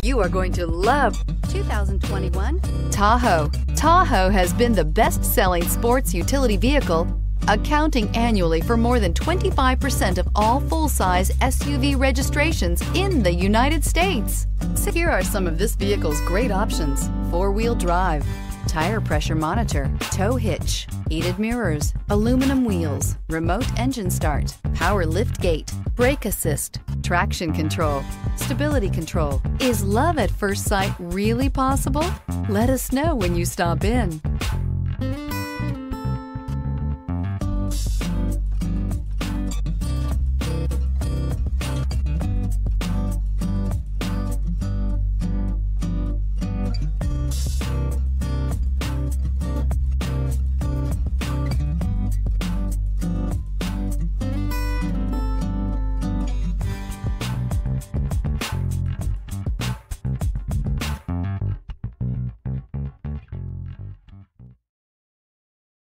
You are going to love 2021 Tahoe. Tahoe has been the best-selling sports utility vehicle, accounting annually for more than 25% of all full-size SUV registrations in the United States. So here are some of this vehicle's great options: four-wheel drive, tire pressure monitor, tow hitch, heated mirrors, aluminum wheels, remote engine start, power lift gate, brake assist, traction control, stability control. Is love at first sight really possible? Let us know when you stop in.